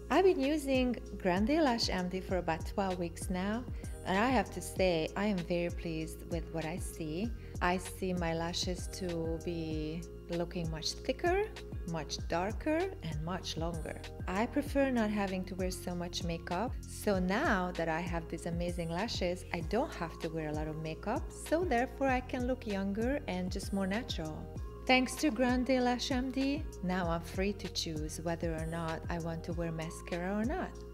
I've been using GrandeLASH-MD for about 12 weeks now, and I have to say I am very pleased with what I see. I see my lashes to be looking much thicker, much darker, and much longer. I prefer not having to wear so much makeup, so now that I have these amazing lashes, I don't have to wear a lot of makeup, so therefore I can look younger and just more natural. Thanks to GrandeLASH-MD, now I'm free to choose whether or not I want to wear mascara or not.